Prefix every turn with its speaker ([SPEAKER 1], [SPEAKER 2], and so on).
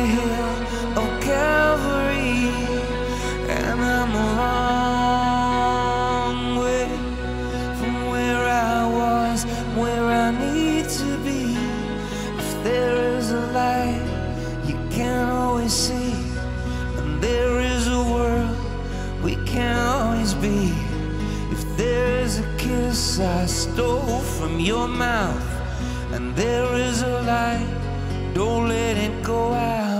[SPEAKER 1] hill of Calvary, and I'm a long way from where I was, where I need to be. If there is a light you can't always see, and there is a world we can't always be. If there is a kiss I stole from your mouth, and there is a light, don't let it go out.